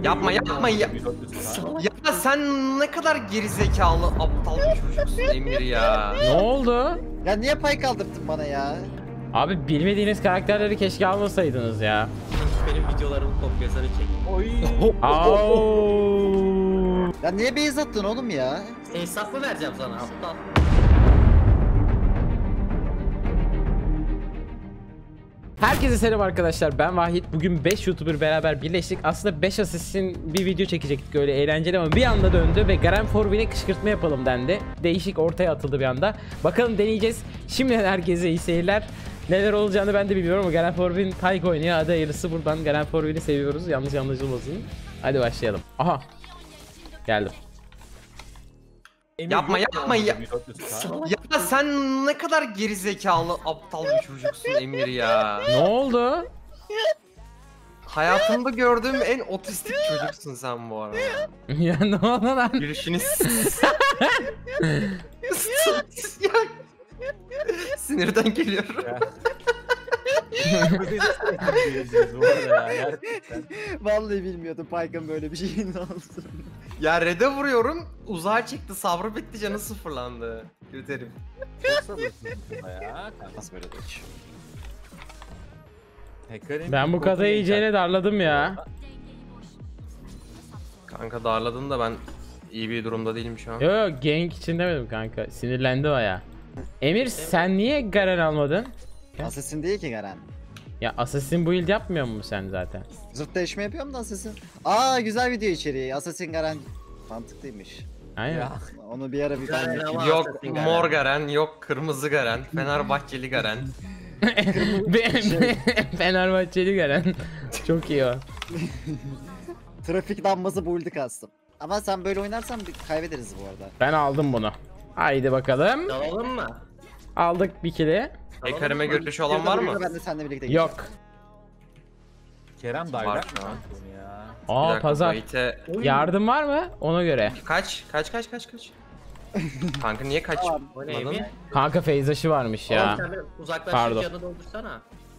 Yapma yapma ya. Ya sen ne kadar gerizekalı aptal bir çocuksun Emir ya. Ne oldu? Ya niye pay kaldırttın bana ya? Abi bilmediğiniz karakterleri keşke almasaydınız ya. Benim videolarımın kopyasını çek. Oy. Au. Ya niye base attın oğlum ya? Hesap mı vereceğim sana aptal? Herkese selam arkadaşlar, ben Vahit. Bugün 5 YouTuber beraber birleştik. Aslında 5 asistin bir video çekecektik, öyle eğlenceli, ama bir anda döndü ve Garen Forvin'e kışkırtma yapalım dendi. Değişik ortaya atıldı bir anda. Bakalım, deneyeceğiz. Şimdiden herkese iyi seyirler. Neler olacağını ben de bilmiyorum ama Garen Forvin Tyke oynuyor. Hadi hayırlısı, buradan Garen Forvin'i seviyoruz. Yanlış anlaşılmasın. Hadi başlayalım. Aha. Geldim. Yapma yapma ya. Ya sen ne kadar gerizekalı aptal bir çocuksun Emir ya. Ne oldu? Hayatımda gördüğüm en otistik çocuksun sen bu arada. Ya ne oldu lan? Gülüşünüz. Ya. Sinirden geliyorum. Vallahi bilmiyordum Pyke'ın böyle bir şeyin olsun. Ya red'e vuruyorum, uzağa çıktı, sabrı bitti, canı sıfırlandı. Kriterim. Nasıl böyle de hiç? Ben bu kadar iyicene darladım ya. Kanka darladın da ben iyi bir durumda değilim şu an. Yo yo, gank için demedim kanka. Sinirlendi o ya. Emir, sen niye Garen almadın? Assassin değil ki Garen. Ya Assassin build yapmıyor mu sen zaten? Zırt değişme yapıyorum da Assassin. Aa güzel video içeriği. Assassin Garen mantıklıymış. Aynen. Onu bir ara bir Garen tane ama- Yok Assassin Garen. mor Garen, yok kırmızı Garen, Fenerbahçeli Garen. Fenerbahçeli Garen. Çok iyi o. trafik lambası build'i kastım. Ama sen böyle oynarsan kaybederiz bu arada. Ben aldım bunu. Haydi bakalım. Dalalım mı? Aldık bir kili. Ekarime görüşü olan var mı? Ben de seninle birlikte Yok. Kerem Var daylar şu an. ya. Bir Aa, dakika, pazar. Bayit'e- Yardım var mı? Ona göre. Kaç? Kanka niye O ne kaçmadın? Emir? Kanka feyzaşı varmış Oğlum ya. sen bir uzaklaşıp Pardon. canı doldursana.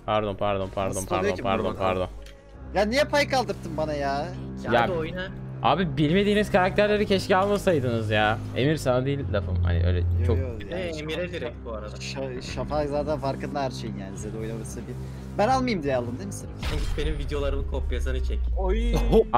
Pardon. Ya niye pay kaldırttın bana ya? Ya Ya- hadi oyna. Abi bilmediğiniz karakterleri keşke almasaydınız ya. Emir, sana değil lafım. Hani öyle çok. Emir'e direkt bu arada. Şafak zaten farkında her şeyin yani. Zed oynaması bir. Ben almayayım diye aldım değil mi sırf? Sen git benim videolarımın kopyasını çek. Oy.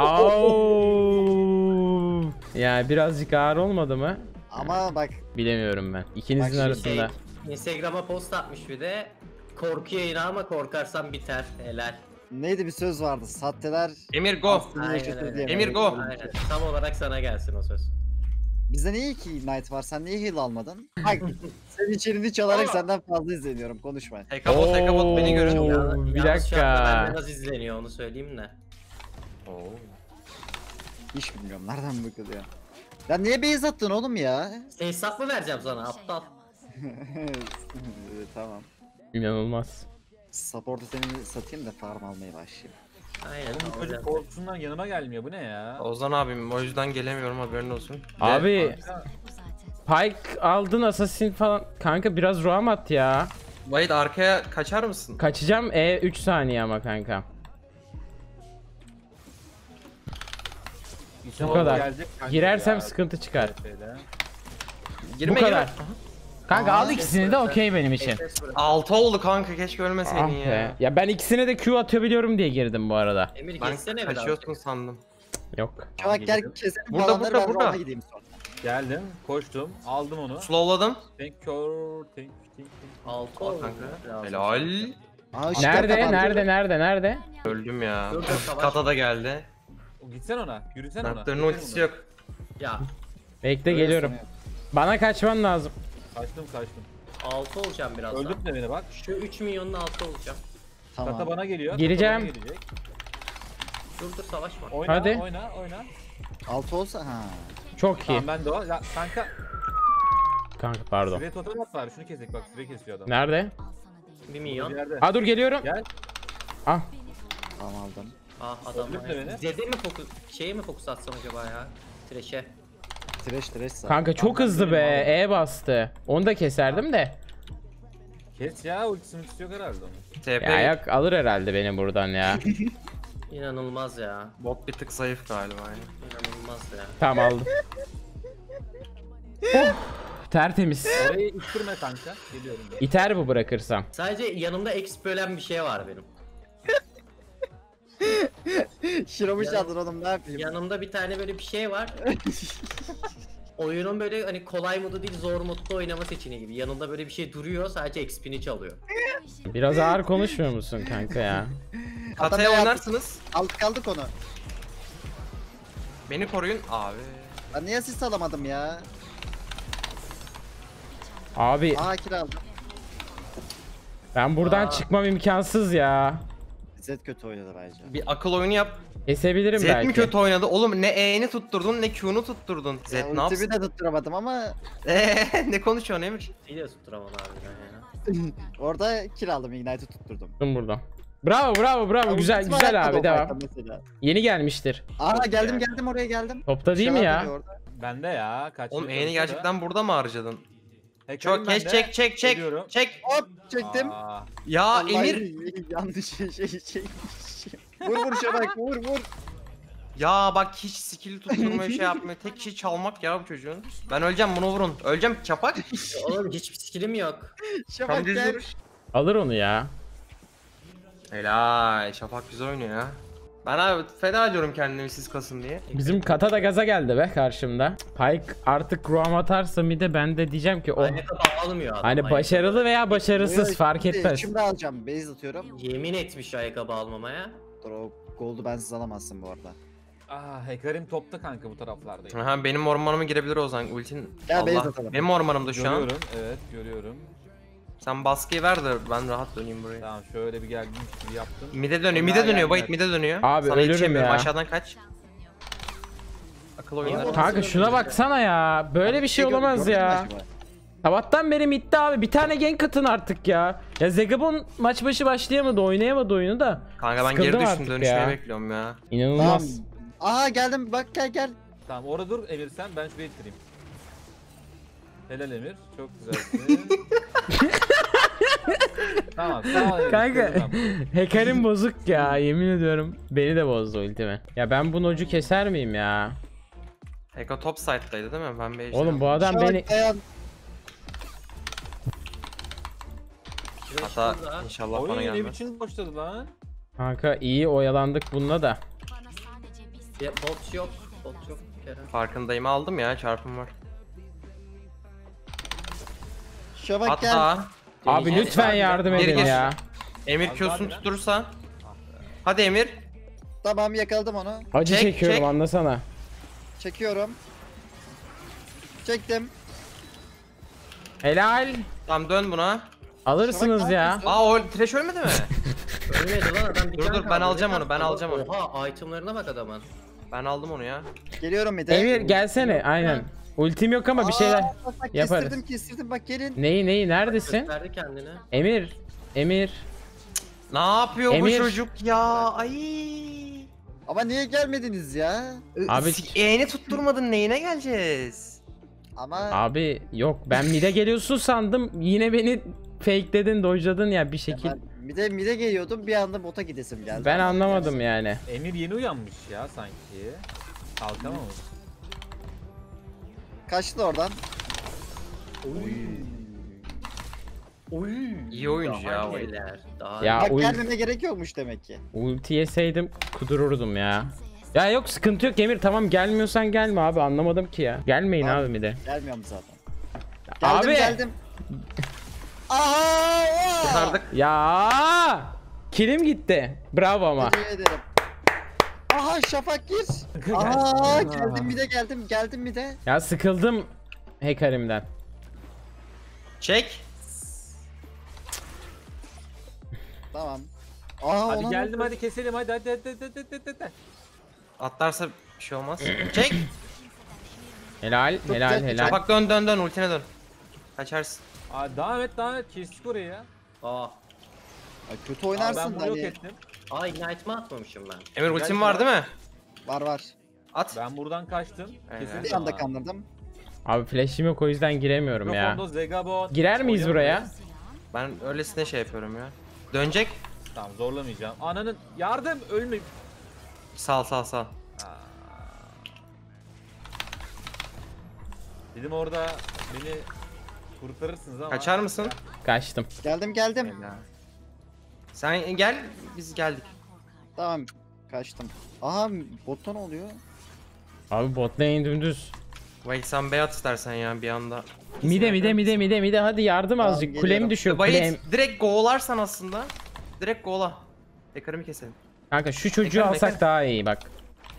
Au. Ya birazcık ağır olmadı mı? Ama bak Bilemiyorum ben. İkinizin Bak şimdi arasında. Instagram'a post atmış bir de. Korku yayını ama korkarsan biter. Helal. neydi bir söz vardı. Satteler Emir go. yaşatır öyle. diye. Emir go. Aynen. Tam olarak sana gelsin o söz. Bizde niye iki Knight var? Sen niye heal almadın? Bak senin içerini çalarak senden fazla izleniyorum. Konuşma. Tekabot beni görün. Oo, bir Yalnız şu anda dakika. benden az izleniyor onu söyleyeyim de. Hiç bilmiyorum. Nereden bakılıyor? Ya niye base attın oğlum ya? Hesap mı vereceğim sana aptal? Tamam. İnanılmaz. Support'u seni satayım da farm almaya başlayayım. Aynen. Oğlum bu alacağım. çocuk korkusundan yanıma gelmiyor. Bu ne ya? Ozan abim, o yüzden gelemiyorum, haberin olsun. Abi Kanka, Pyke aldın, Assassin falan. Kanka biraz roam at ya. Bayit arkaya kaçar mısın? Kaçacağım 3 saniye ama kanka. İnşallah Bu kadar. gelecek kanka Girersem ya. sıkıntı çıkar. TF'de. Girme Bu kadar. girme. Kanka al ikisini de okey benim için. Ses bırak. 6 oldu kanka, keşke ölmeseydin Ah ya. be. Ya ben ikisine de Q atabiliyorum diye girdim bu arada. Emir Ben geçsene biraz. kaçıyorsun sandım. Yok. Şafak gel geliyorum. keselim Burada, falanları, burada, ben burada. roam'a gideyim sonra. Geldim, koştum, aldım onu. Slowladım. Thank you. 6 Al oldu. kanka. Helal. Aa, ışıklar Nerede? kapandı. Nerede? Öldüm ya. Dur, dur, savaş. Kata da geldi. Gitsen ona, yürüsen ona. Nocturne'ın Yürüsen ultisi ona. yok. Ya Bekle, Öyle geliyorum. sanıyorum. Bana kaçman lazım. Kaçtım. 6 olacağım birazdan. Öldüm de beni bak. Şu 3 milyonun 6 olacağım. Tamam. Kata bana geliyor. Gireceğim. Kata bana gelecek. Dur savaşma. Oyna, Hadi. oyna. 6 olsa ha. Çok iyi. Tamam ben de o. Ya kanka, Kanka pardon. süre totem at var. Şunu kesek bak, süre kesiyor adam. Nerede? 1 Bir milyon. yerde. Aa, dur geliyorum. Gel. Ah. Tamam aldım. Ah adam. Öldürme beni. Zed'e mi fokus şeye mi fokus atsam acaba ya? Trash'e. Trash sağ. Kanka çok hızlı be. E bastı. Onu da keserdim de. Kes ya, ultisi yok herhalde onun. TP. Ya ayak alır herhalde beni buradan ya. İnanılmaz ya. Bot bir tık zayıf galiba yani. İnanılmaz ya. Tamam aldım. Oh, tertemiz. Orayı ittirme kanka. Geliyorum ben. İter bu bırakırsam. Sadece yanımda exp bölen bir şey var benim. Şiromu Ya- çaldın oğlum ne yapayım? Yanımda bir tane böyle bir şey var. Oyunun böyle hani kolay modu değil zor modda oynama seçeneği gibi. Yanında böyle bir şey duruyor sadece XP'ni çalıyor. Biraz ağır konuşmuyor musun kanka ya? Kataya Adana oynarsınız. Aldık kaldık onu. Beni koruyun abi. Ben niye asist alamadım ya? Abi Aa kill aldım. ben buradan Aa. çıkmam imkansız ya. Zed kötü oynadı bence. Bir akıl oyunu yap. Kesebilirim Z belki. mi kötü oynadı? Oğlum ne E'ni tutturdun ne Q'nu tutturdun. Z Ya, ne ultimi yapsın? de tutturamadım ama Ne konuşuyorsun Emir? Bir de tutturamam harbiden ya. orada kill aldım, Ignite'ı tutturdum. Dur buradan. Bravo bravo bravo, Ya, güzel ultimi güzel ayakta abi da devam. o mesela. Yeni gelmiştir. Aa geldim oraya geldim. Topta değil Bir mi şey ya? var orada. Bende ya. Kaç Oğlum E'ni gerçekten burada mı harcadın? Hacker'im Çok geç bende. çek. Geliyorum. Çek. Hop çektim. Aa, Ya Vallahi Emir. yanlış şey. Vur Şabak vur. Ya bak hiç skill tutturmuyor şey yapmıyor. Tek şey çalmak ya bu çocuğun. Ben öleceğim bunu vurun. Öleceğim çapak. Oğlum hiçbir skillim yok. Şabak Tam düz gel. vuruş. Alır onu ya. Helal. Şafak güzel oynuyor ya. Ben abi feda ediyorum kendimi siz kasın diye. Bizim kata da gaza geldi be karşımda. Pike artık ruam atarsa bir de ben de diyeceğim ki o Aynı kadar almıyor adam. hani başarılı veya başarısız fark etmez. Şimdi alacağım. Base atıyorum. Yemin etmiş ayakkabı almamaya. Dur o gold'u bensiz alamazsın bu arada. Hacker'im topta kanka bu taraflardayım. Aha benim ormanıma girebilir o zaman ultin. Gel base Allah. atalım. Benim ormanımda şu an. Görüyorum. Evet görüyorum. Sen baskıyı ver de ben rahat döneyim buraya. Tamam şöyle bir gerginlik gibi yaptım. Mide dönüyor, Onlar mide dönüyor, yerler. Bayit mide dönüyor. Abi Sana ölürüm yetişemiyorum, ya. aşağıdan kaç. Akıl oyunları. Kanka şuna baksana ya. Böyle bir şey olamaz Gördün mü ya. acaba? Sabahtan beri midde abi. Bir tane gank atın artık ya. Ya Zegabon maç başı başlayamadı, oynayamadı oyunu da. Kanka ben Sıkıldım geri artık düştüm, dönüşmeyi ya. bekliyorum ya. İnanılmaz. Tamam. Aa geldim bak gel. Tamam orada dur Emir sen ben şuraya ittireyim. Helal Emir. Çok güzelsin. Tamam sağ ol Emir. Kanka Tamam. hacker'im bozuk ya, yemin ediyorum. Beni de bozdu ultimi. Ya ben bu nocu keser miyim ya? Eko top side'daydı değil mi? Ben bir Oğlum bu adam Şabak beni... dayan. Hatta inşallah bana Oyun ne gelmez. biçim boşladı lan? Kanka iyi oyalandık bununla da. Ya, bot yok. Bot yok bir kere. Farkındayım, aldım ya, çarpım var. Şabak gel. Hatta Abi lütfen yardım Geri edin gir. ya. Emir Az Q'sunu daha tutturursa. Hadi Emir. Tamam yakaladım onu. Acı Çek, çekiyorum çek. anlasana. Çekiyorum. Çektim. Helal. Tamam dön buna. Alırsınız Şabak, ne ya. yapıyorsun? Aa o trash ölmedi mi? Ölmedi lan adam bir Dur, can dur, ben kaldı. alacağım Ne onu, ben kaldı? alacağım onu. Oha itemlarına bak adamın. Ben aldım onu ya. Geliyorum bir de. Emir gelsene aynen. Ultim yok ama bir şeyler Bak, yaparız. Kestirdim bak gelin. Neyi neredesin? Gösterdi kendini. Emir. Ne yapıyor Emir. bu çocuk ya? Ay. Ama niye gelmediniz ya? Abi- E'ni tutturmadın, neyine geleceğiz? Ama Abi yok, ben mid'e geliyorsun sandım. Yine beni fake'ledin, dojladın ya bir şekil. ben mide geliyordum bir anda bota gidesim geldi. Ben anlamadım yani. Emir yeni uyanmış ya sanki. Kalkamamış. Kaçtı oradan. İyi oyuncu Daha ya o. iyiler, Daha Ya Bak ul- gelmeme gerek yokmuş demek ki. ulti yeseydim kudururdum ya. Ya yok sıkıntı yok Emir, tamam gelmiyorsan gelme abi, anlamadım ki ya. Gelmeyin Abi. abi mid'e. Gelmiyorum zaten. Abi. Geldim. Aha! Kurtardık. Ya kilim gitti. Bravo ama. Teşekkür ederim. Aha Şafak gir. Aha geldim bir de. Ya sıkıldım hacker'imden. Çek. Tamam. Aha Hadi ona geldim hadi keselim hadi. Atlarsa bir şey olmaz. Çek. Helal helal. Şafak dön ultine dön. Kaçarsın. Aa, devam et kestik orayı ya. Aa. Ay, kötü Aa, oynarsın ben da bunu yok hani. ettim. Aa ignite'ımı atmamışım ben. Emir ultim var değil mi? Var. At. Ben buradan kaçtım. Aynen. Kesildi Bir anda ama. kandırdım. Abi flash'im yok, o yüzden giremiyorum ya. Mikrofonda Zegabon. Girer miyiz buraya? Ben öylesine şey yapıyorum ya. Dönecek. Tamam zorlamayacağım. Ananın yardım ölme. Sal sal sal. Dedim orada beni kurtarırsınız ama. Kaçar mısın? Kaçtım. Geldim geldim. Helal. Sen gel, biz geldik. Tamam kaçtım. Aha botta ne oluyor? Abi bot lane dümdüz. Vay sen beyat istersen ya bir anda. Mide hadi yardım Tamam, azıcık. geliyorum. Kulem düşüyor kulem. Bayit direkt go'larsan aslında. Direkt go'la. Ekarımı keselim. Kanka şu çocuğu Bekle, alsak bekle. daha iyi bak.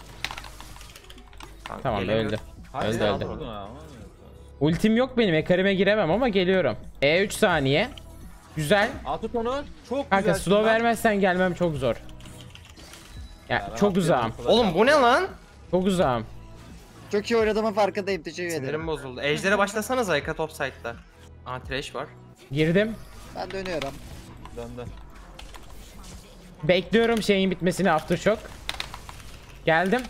Kanka, Tamam gelemiyor. öldü. Hadi Öldü, aldın öldü. bunu ama. Ultim yok benim. Ekarime giremem ama geliyorum. E3 saniye. Güzel. Al tut onu. Çok Kanka güzel. slow vermezsen gelmem çok zor. Ya ben çok atlıyorum, uzağım. flash Oğlum bu ne lan? Çok uzağım. Çok iyi oynadığımın farkındayım. Teşekkür ederim. Sinirim bozuldu. Ejder'e başlasanıza Eka top side'da. Aa trash var. Girdim. Ben dönüyorum. Döndü. Bekliyorum şeyin bitmesini aftershock. Geldim.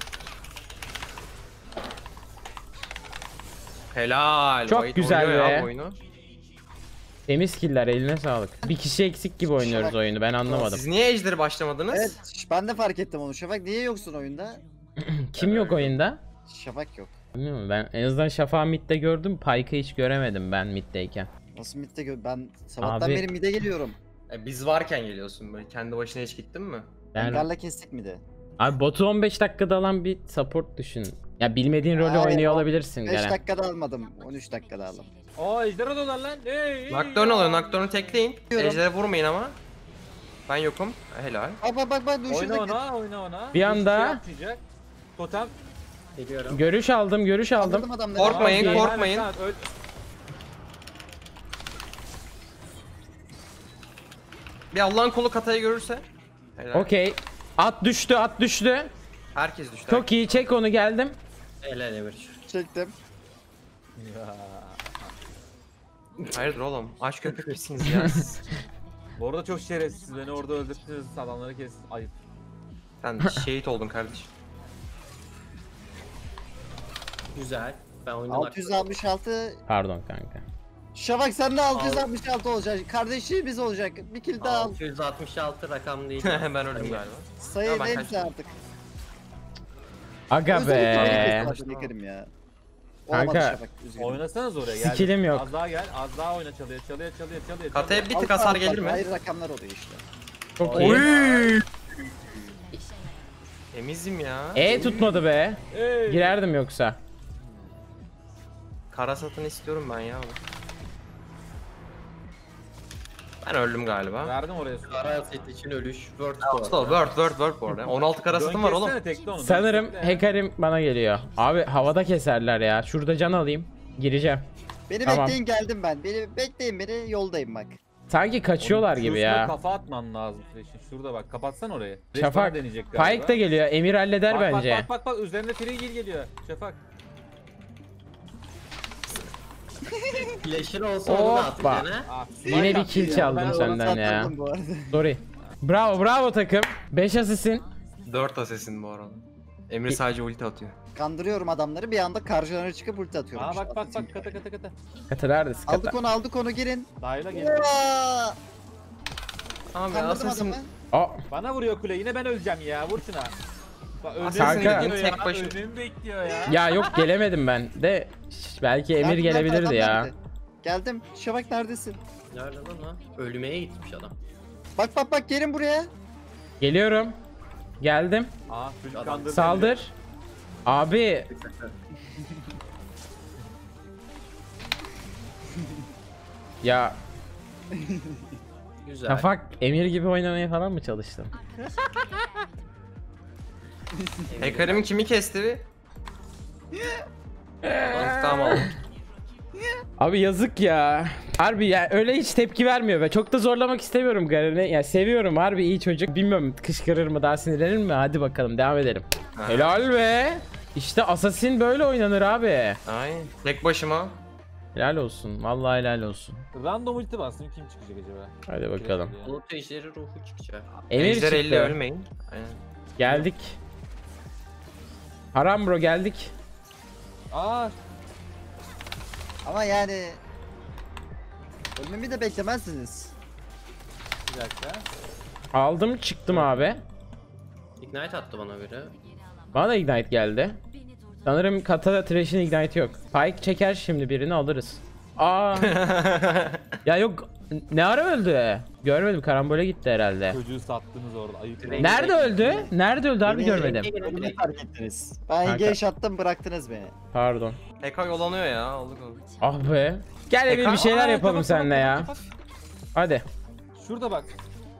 Helal. Çok Bayit güzel oynuyor ya be. bu oyunu. Temiz killer eline sağlık. Bir kişi eksik gibi oynuyoruz Şafak. oyunu ben anlamadım. Siz niye Ejder'e başlamadınız? Evet ben de fark ettim onu. Şafak niye yoksun oyunda? Kim yok oyunda? Şafak yok. Bilmiyorum ben en azından Şafak'ı midde gördüm. Pike'ı hiç göremedim ben middeyken. Nasıl midde ben sabahtan Abi- beri midde geliyorum. Biz varken geliyorsun böyle kendi başına hiç gittin mi? Ben... Engarla kestik midde. Abi botu 15 dakikada alan bir support düşün. Ya bilmediğin rolü Hayır, oynuyor o olabilirsin 5 Garen. dakikada almadım. 13 dakikada aldım. Aa ejderha dolar lan. Hey. Nocturne oluyor. Nocturne'u tekleyin. Diyorum. Ejder'e vurmayın ama. Ben yokum. Helal. Bak Oyna şuradaki. ona, oyna ona. Bir anda- Şey yapmayacak. Totem. Geliyorum. Görüş aldım görüş aldım. Kaldırdım adamları. Korkmayın, Abi, korkmayın. Aynen, öl- Bir Allah'ın kolu katayı görürse. Helal. Okey. At düştü at düştü. Herkes düştü. Çok iyi çek onu geldim. Helal Emir. Çektim. Ya. Hayırdır oğlum? Aç köpek misiniz ya siz? Bu arada çok şerefsiz. Beni orada öldürttünüz. Adamları kes. Ayıp. Sen şehit oldun kardeşim. Güzel. Ben oyunu 666. Pardon kanka. Şafak sen de 666 olacak. Kardeşimiz olacak. Bir kill daha al. 666 rakam değil. ben öldüm galiba. Sayı Ya ben neyse kaçtım. artık. Aga Özellikle beni be. kestim, yıkarım ya. Kanka, Olamadı Şafak. Üzgünüm. Oynasanız oraya gel. Skillim yok. Az daha gel. Az daha oyna çalıyor. Çalıyor. Kataya bir tık Altı hasar altı gelir mi? Ayrı rakamlar oluyor işte. Çok iyi. Oy! Temizim ya. Tutmadı be. Hey. Girerdim yoksa. Kara satın istiyorum ben ya. Ben öldüm galiba. Verdim oraya su. Kara set için ölüş. Word Word bu arada. 16 kara satın var oğlum. Tekle onu. Sanırım Tekle. Hekarim bana geliyor. Abi havada keserler ya. Şurada can alayım. Gireceğim. Beni Tamam. bekleyin geldim ben. Beni bekleyin beni yoldayım bak. Sanki kaçıyorlar Onun gibi Q'suna ya. Kafa atman lazım Flash'in. Şurada bak. Kapatsan orayı. Reis Şafak. bana deneyecek galiba. Pike de geliyor. Emir halleder Bak, bence. Bak üzerinde Frigil geliyor. Şafak. Flash'ın olsa onu da Hoppa. atacaksın ha. Ah, Yine bir kill ya. çaldım Ben senden ya. Satıldım bu arada. Sorry. Bravo takım. 5 asistin. 4 asesin bu arada. Emir sadece ulti atıyor. Kandırıyorum adamları bir anda karşılarına çıkıp ulti atıyorum. Aa işte. bak kata. Katı neredesin kata? Aldık onu girin. Dahil'e geliyor. Aa, Abi Kandırdım asesim... adamı. Aa, Bana vuruyor kule. Yine ben öleceğim ya. Vur şuna. Bak Kanka. bekliyor ya. Tek başına- Ölümümü bekliyor ya. ya yok gelemedim ben de. Belki Emir Nerede, gelebilirdi adam ya. nerede? Geldim. Şafak neredesin? Nerede lan? Ölmeye gitmiş adam. Bak gelin buraya. Geliyorum. Geldim. Aa çocuk Adam kandırdı. Saldır. Abi ya Güzel. Şafak Emir gibi oynamaya falan mı çalıştın? Hekarim'in kimi kesti bir? Tamam aldım. Abi yazık ya. Harbi ya öyle hiç tepki vermiyor ve çok da zorlamak istemiyorum Garen'i. Ya seviyorum harbi iyi çocuk. Bilmiyorum kışkırır mı daha sinirlenir mi? Hadi bakalım devam edelim. Ha. Helal be. İşte Assassin böyle oynanır abi. Aynen. Tek başıma. Helal olsun. Vallahi helal olsun. Random ulti bastım. Kim çıkacak acaba? Hadi bakalım. Bulut ejderi ruhu çıkacak. Emir Ejder 50 çıktı. ölmeyin. Aynen. Geldik. Haram bro geldik. Aa Ama yani ölmemi de beklemezsiniz. bir dakika. Aldım çıktım abi. Ignite attı bana biri. Bana da ignite geldi. Sanırım Kata Thresh'in ignite yok. Pyke çeker şimdi birini alırız. Aa. Ya yok. Ne ara öldü? Görmedim, karambole gitti herhalde. Çocuğu sattınız orada. Ayıp. Direkt- Nerede öldü? Nerede öldü harbi Beni- görmedim. Beni fark ettiniz. Ben Kanka. geç attım bıraktınız beni. Pardon. Eka yolanıyor ya. Aldık onu. Ah be. Gel Emir Eka- bir şeyler Aa, yapalım kapat, seninle kapat, ya. kapat. Hadi. Şurada bak.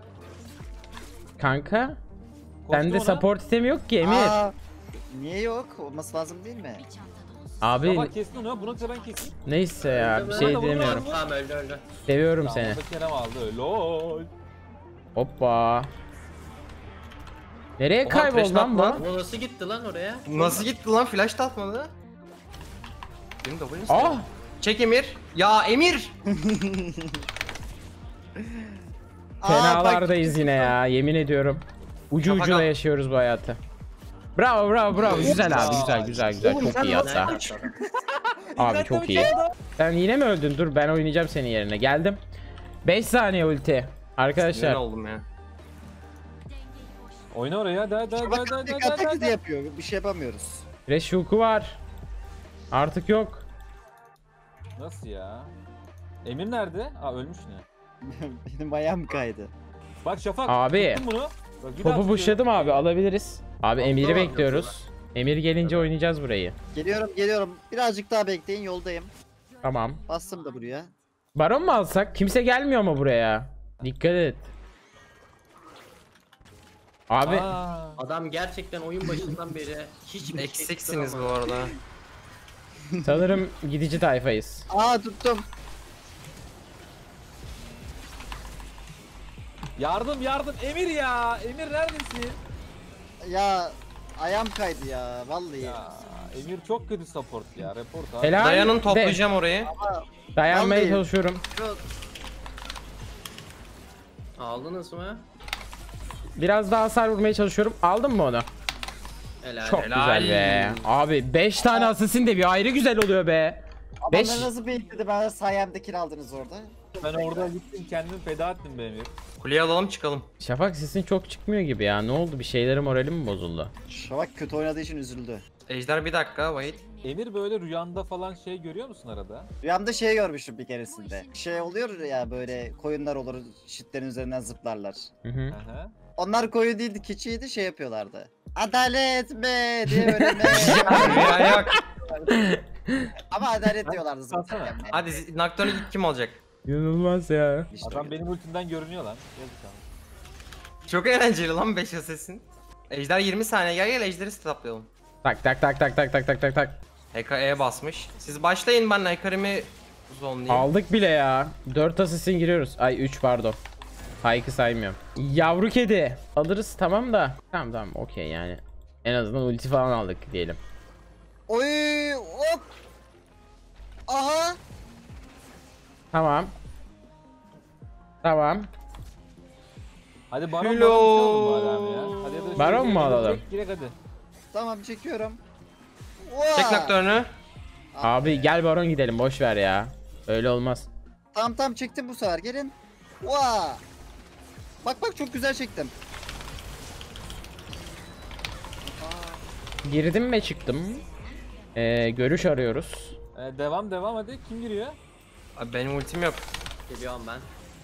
Kanka. Koştum Sende ona. support itemi yok ki Emir. Aa, niye yok? Olması lazım değil mi? Abi Bak kestin onu. Bunu da ben keseyim. neyse ya bir şey Vurma, vurma, diyemiyorum. vurma. Tamam öldü. Seviyorum Tamam, seni. o da Kerem aldı. Lol. Hoppa. Nereye Oha, kayboldu flash lan bu? atma. Bu nasıl gitti lan oraya? Nasıl gitti lan? Flash da atmadı. Benim de bu Ah! Çek Emir. Ya Emir! Fenalardayız yine ya, yemin ediyorum. Ucu Şafak ucuna al. yaşıyoruz bu hayatı. Bravo bravo bravo, güzel abi, güzel güzel güzel, Oğlum çok sen iyi nasıl hatta. Ignite attı. Abi çok iyi. Sen yine mi öldün? Dur ben oynayacağım senin yerine, geldim. 5 saniye ulti. Ne Arkadaşlar oldum ya? Oyna oraya. Da Bak tek taklidi yapıyor. Bir şey yapamıyoruz. Thresh hook'u var. Artık yok. Nasıl ya? Emir nerede? Aa ölmüş ne? Benim ayağım kaydı. Bak Şafak. Abi. Tuttum bunu. Bak, bir daha Topu tutuyorum. pushladım abi, alabiliriz. Abi Emir'i Tamam, bekliyoruz. Emir gelince oynayacağız burayı. Geliyorum. Birazcık daha bekleyin, yoldayım. Tamam. Bastım da buraya. Baron mu alsak? Kimse gelmiyor mu buraya? Dikkat et. Abi Aa. Adam gerçekten oyun başından beri hiç Eksiksiniz bu arada. sanırım gidici tayfayız. Aa tuttum. Yardım yardım. Emir ya. Emir neredesin? Ya ayağım kaydı ya vallahi. Ya Emir çok kötü support ya. Report abi. Helal. Dayanın de- toplayacağım orayı. Dayanmaya Vallahi. çalışıyorum. Şu- Aldınız mı? Biraz daha hasar vurmaya çalışıyorum. Aldın mı onu? Helal. Çok Helal. güzel be. Abi 5 tane assassin de bir ayrı güzel oluyor be. Beş- Adamlar nasıl bekledi, ben sayemde aldınız orada. Ben orada gittim kendimi feda ettim be Emir. Kuleyi alalım çıkalım. Şafak sesin çok çıkmıyor gibi ya. Ne oldu? Bir şeylerin morali mi bozuldu? Şavak kötü oynadığı için üzüldü. Ejder bir dakika wait. Emir böyle rüyanda falan şey görüyor musun arada? Rüyamda şey görmüştüm bir keresinde. Şey oluyor ya, böyle koyunlar olur, çitlerin üzerinden zıplarlar. Hı hı. Aha. Onlar koyun değildi, keçiydi, şey yapıyorlardı. Adalet mi diye böyle me. Ya yok. Ama adalet diyorlardı Baksana. zaten. Hadi Nocturne'u kim alacak? İnanılmaz ya. İşte Adam öyle. benim ultimden görünüyor lan. Yazık ama. Çok eğlenceli lan 5 assassin. Ejder 20 saniye gel Ejder'i stoplayalım. Tak tak tak tak tak tak tak tak tak. Eka E basmış. Siz başlayın, ben Hecarim'i zonlayayım. Aldık bile ya. 4 assassin giriyoruz. Ay 3 pardon. Pyke'ı saymıyorum. Yavru kedi. Alırız tamam da. Tamam okey yani. En azından ulti falan aldık diyelim. Oy hop. Aha. Tamam. Tamam. Hadi baron Hello. baron alalım bu adam ya. Hadi hadi. Baron Şöyle mu girek, alalım? Girek hadi. Tamam çekiyorum. Çek Nocturne'u. Abi gel baron gidelim, boş ver ya. Öyle olmaz. Tamam çektim bu sefer, gelin. Vaa. Bak çok güzel çektim. Girdim ve çıktım. Görüş arıyoruz. Devam hadi. Kim giriyor? Abi benim ultim yok. Geliyorum ben.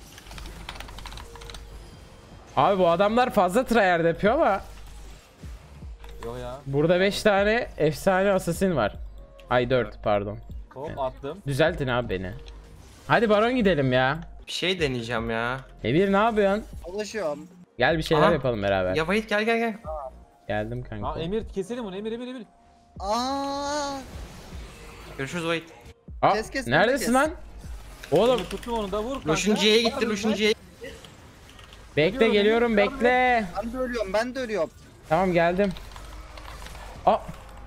Abi bu adamlar fazla tryhard yapıyor ama Yo ya. burada 5 tane efsane assassin var. Ay 4 pardon. Hop attım. Düzeltin abi beni. Hadi baron gidelim ya. Bir şey deneyeceğim ya. Emir ne yapıyorsun? Dolaşıyorum. Gel bir şeyler Aha. yapalım beraber. Ya Vahit gel. Geldim kanka. Aa Emir keselim onu. Emir. Aa. Görüşürüz Vahit. Aa, kes, neredesin kes. lan? Oğlum Emir tuttum onu da vur kanka. Lucian G'ye gitti, Var Lucian mı? G'ye. bekle geliyorum bekle. Ben de ölüyorum. Tamam geldim. Aa.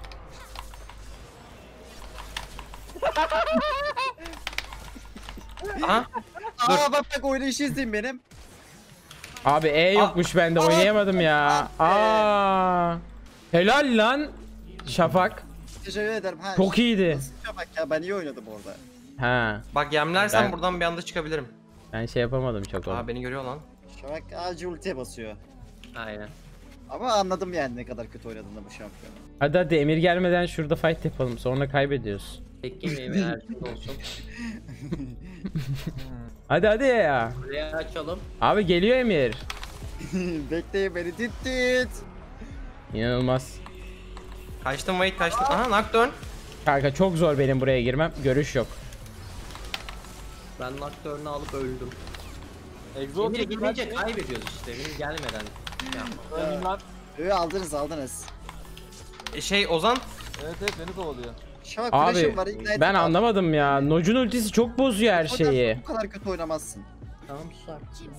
Aha. Aa bak oynayışı izleyin benim. Abi E yokmuş bende, oynayamadım ya. Aa. Helal lan. Şafak. Teşekkür ederim. Ha, Çok iyiydi. nasıl bak ya, ben iyi oynadım orada. Ha. Bak yemlersen Ben- buradan bir anda çıkabilirim. Ben şey yapamadım çok Aa oğlum. beni görüyor lan. Şafak acı ultiye basıyor. Aynen. Ama anladım yani ne kadar kötü oynadığını bu şampiyonu. Hadi Emir gelmeden şurada fight yapalım. Sonra kaybediyoruz. Tek yemeğim enerjim olsun. Hadi ya. Buraya açalım. Abi geliyor Emir. Bekleyin beni dit dit. İnanılmaz. Kaçtım Wait kaçtım. Aha Nocturne. Kanka çok zor benim buraya girmem. Görüş yok. Ben Nocturne'u alıp öldüm. Exo Emir'e gidince kaybediyoruz işte. Benim gelmeden. Ya. Öleyim lan. Aldınız. Ozan. Evet beni kovalıyor. Şafak Abi flash'ım var. Ignite ben var. anlamadım ya. Noc'un ultisi çok bozuyor her şeyi. Bu kadar kötü oynamazsın. Tamam sus artık.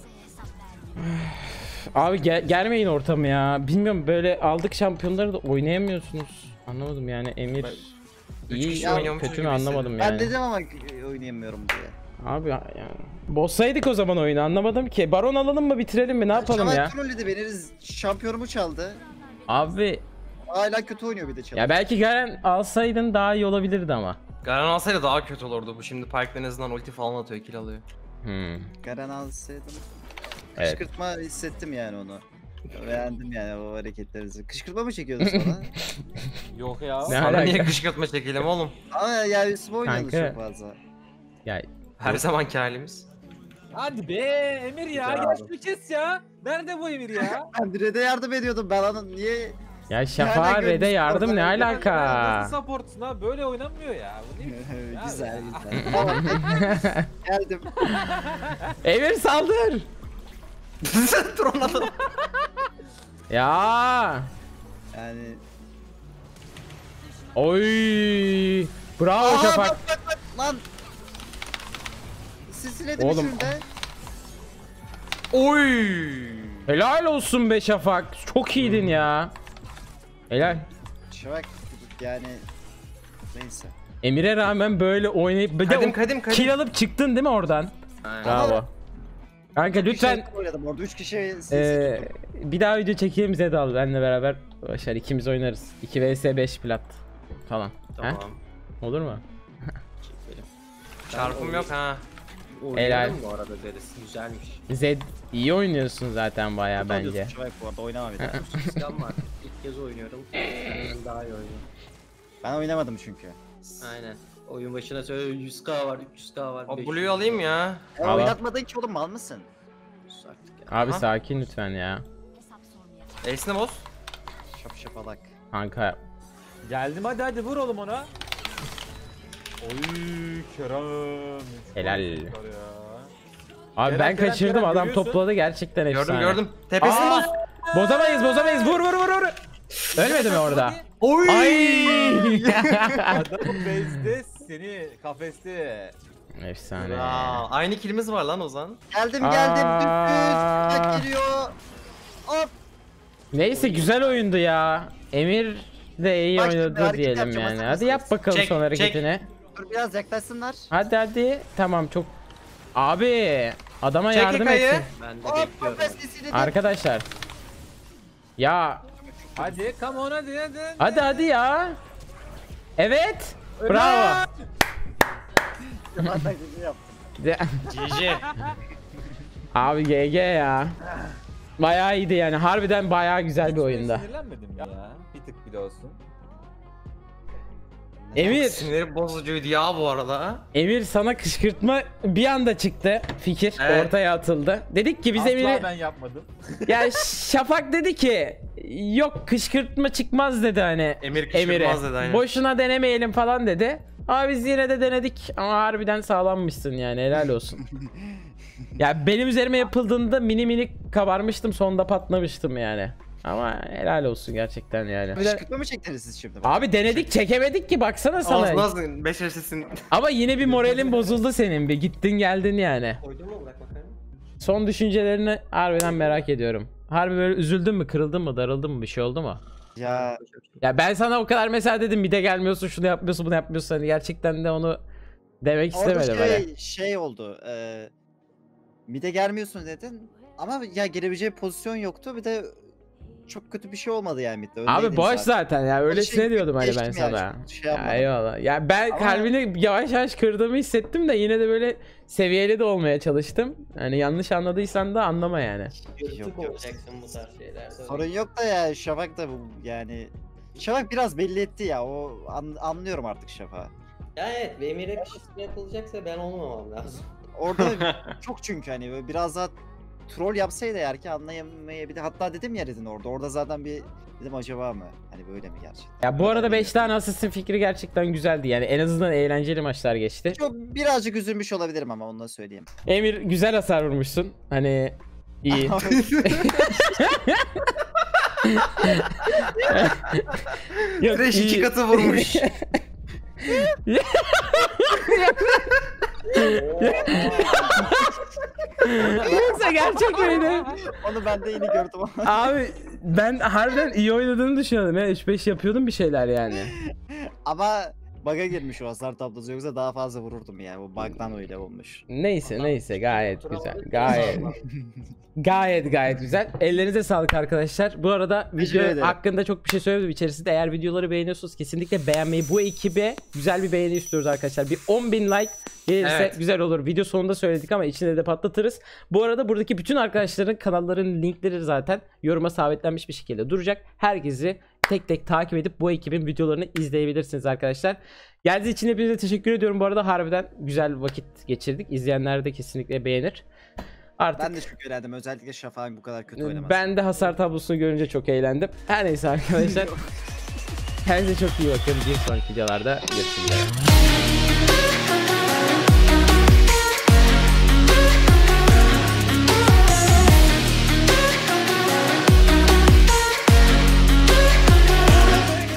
Abi germeyin ortamı ya. Bilmiyorum böyle aldık şampiyonları da oynayamıyorsunuz. Anlamadım yani Emir iyi kişi ya, oynuyormuşuz kötü mü gibi anlamadım Ben yani. dedim ama oynayamıyorum diye. Abi yani bozsaydık o zaman oyunu anlamadım ki. Baron alalım mı bitirelim mi ne yapalım Şafak ya? trolledi beni. Şampiyonumu çaldı. Abi Hala kötü oynuyor bir de çaldı. ya belki Garen alsaydın daha iyi olabilirdi ama. Garen alsaydı daha kötü olurdu. Bu şimdi Pyke'den en azından ulti falan atıyor, kill alıyor. Garen alsaydım. Evet. Kışkırtma hissettim yani onu. Beğendim yani o hareketlerinizi. Kışkırtma mı çekiyordun sonra? Yok ya. Ne Sana alaka? niye kışkırtma çekelim oğlum? Ama yani Yusuf oynuyordu Kanka. çok fazla. Ya Her zamanki halimiz. Hadi be Emir ya. Güzel Gel şunu kes ya. Nerede bu Emir ya? Ben Red'e yardım ediyordum. Ben onun niye... ya Şafak'a Nereden Red'e görmüş yardım ne oradan? alaka? Nasıl supportsun ha? Böyle oynanmıyor ya. Bu ne biçim ya? güzel güzel. Tamam geldim. Emir saldır. Drone atın. Ya. Yani... Oy. Bravo Aa, Şafak. bak. Lan! Silsiledim Oğlum. içimde. Oy. Helal olsun be Şafak. Çok iyiydin ya. Helal. Şafak yani... Neyse. Emir'e rağmen böyle oynayıp bir de Kadim. kill alıp çıktın değil mi oradan? Aynen. Bravo. Kanka lütfen Bir şey oynadım orada 3 kişi silsi tuttum. bir daha video çekelim bize de al benle beraber. Başar ikimiz oynarız. 2 vs 5 plat falan. Tamam. He? Olur mu? Çekelim. Çarpım yok ha. Helal. Oynadım bu arada derisi. Güzelmiş. Zed iyi oynuyorsun zaten bayağı bence. Oluyorsun Şafak bu arada oynama bir daha. Sıkam var. İlk kez oynuyorum. Senden daha iyi oynuyorum. Ben oynamadım çünkü. Aynen. Oyun başına söyle 100k var, 300k var. O 500. Blue'yu alayım ya. Al. Oynatmadın ki oğlum mal mısın? Sus artık ya. Abi Aha. sakin lütfen ya. Ace'ine boz. Şapşapalak. Kanka Geldim hadi vur oğlum ona. Oy Kerem. Helal. Ya. abi Kerem, ben Kerem, kaçırdım Kerem, adam görüyorsun. topladı gerçekten efsane. Gördüm. Tepesine Aa! boz. Bozamayız vur. Ölmedi mi orada? Oy. Ay! Adamın base'de seni kafeste. Efsane. Aa, aynı killimiz var lan Ozan. Geldim Aa. düpüz. Bak geliyor. Hop. Neyse güzel oyundu ya. Emir de iyi Bak şimdi oynadı hareket diyelim yapacağım, yani. hazır Hadi yap mısınız? bakalım Çek, son hareketini. Dur biraz yaklaşsınlar. Hadi. Tamam çok. Abi adama Çek yardım Eka'yı. etsin. Ben de Hop bekliyorum. hop silsiledim. Arkadaşlar. Ya Hadi come on hadi. hadi ya. Evet. Bravo. Ben de gibi yaptım. De- GG. Abi GG ya. Bayağı iyiydi yani. Harbiden bayağı güzel bir oyunda. Sinirlenmedim ya. Bir tık bile olsun. Emir, Siniri bozucuydu ya bu arada. Emir sana kışkırtma bir anda çıktı. Fikir Evet. ortaya atıldı. Dedik ki biz Asla Emir'i ben yapmadım. ya Şafak dedi ki yok kışkırtma çıkmaz dedi hani Emir kışkırtmaz dedi, aynen. Boşuna denemeyelim falan dedi. Ama biz yine de denedik ama harbiden sağlammışsın yani helal olsun. Ya benim üzerime yapıldığında mini kabarmıştım sonunda patlamıştım yani. Ama helal olsun gerçekten yani. Kışkırtma mı çektiniz siz şimdi? Abi denedik çekemedik ki baksana sana. Ağzına 5 yaşasın. Ama yine bir moralin bozuldu senin bir gittin geldin yani. Koydun mu bırak bakalım. Son düşüncelerini harbiden merak ediyorum. Harbi böyle üzüldün mü, kırıldın mı, darıldın mı, bir şey oldu mu? Ya Ya ben sana o kadar mesela dedim bir de gelmiyorsun, şunu yapmıyorsun, bunu yapmıyorsun. Hani gerçekten de onu demek orada istemedim öyle. şey oldu. Mide gelmiyorsun dedin. Ama ya gelebileceği pozisyon yoktu. Bir de çok kötü bir şey olmadı yani midde. Abi Öndeydim boş zaten ya, öylesine şey diyordum hani ben geçtim yani, sana. çok şey Ya yapmadım. eyvallah. Ya ben Ama- kalbini yavaş yavaş kırdığımı hissettim de yine de böyle seviyeli de olmaya çalıştım. Hani yanlış anladıysan da anlama yani. Yırtık yok. olacaksın bu tarz şeylerde. Sorun yok da ya Şafak da bu yani. Şafak biraz belli etti ya. O anlıyorum artık Şafak'ı. Ya evet, Emir'e bir şey yapılacaksa ben olmamam lazım. Orada çok çünkü hani böyle biraz daha troll yapsaydı eğer ki anlayamayabilir. Hatta dedim ya Red'in orada. Orada zaten bir dedim acaba mı? Hani böyle mi gerçekten? Ya bu arada 5 tane asistin fikri gerçekten güzeldi. Yani en azından eğlenceli maçlar geçti. Çok birazcık üzülmüş olabilirim ama onu da söyleyeyim. Emir güzel hasar vurmuşsun. Hani iyi. Yok, Trash iyi. 2 katı vurmuş. Yoksa gerçek miydi? Onu ben de yeni gördüm ama. Abi ben harbiden iyi oynadığını düşünüyordum ya. 3-5 yapıyordum bir şeyler yani. Ama bug'a girmiş o hasar tablosu yoksa daha fazla vururdum yani. O bug'dan öyle olmuş. Neyse gayet güzel. Gayet güzel. Ellerinize sağlık arkadaşlar. Bu arada Teşekkür video ederim. hakkında çok bir şey söylemedim içerisinde. Eğer videoları beğeniyorsanız kesinlikle beğenmeyi, bu ekibe güzel bir beğeni istiyoruz arkadaşlar. Bir 10.000 like gelirse Evet. güzel olur. Video sonunda söyledik ama içinde de patlatırız. Bu arada buradaki bütün arkadaşların kanalların linkleri zaten yoruma sabitlenmiş bir şekilde duracak. Herkesi tek tek takip edip bu ekibin videolarını izleyebilirsiniz arkadaşlar. Geldiğiniz için hepinize teşekkür ediyorum. Bu arada harbiden güzel vakit geçirdik. İzleyenler de kesinlikle beğenir. Artık Ben de çok eğlendim. Özellikle Şafak'ın bu kadar kötü oynaması. ben de hasar tablosunu görünce çok eğlendim. Her neyse arkadaşlar. Kendinize çok iyi bakın. Bir sonraki videolarda görüşmek üzere.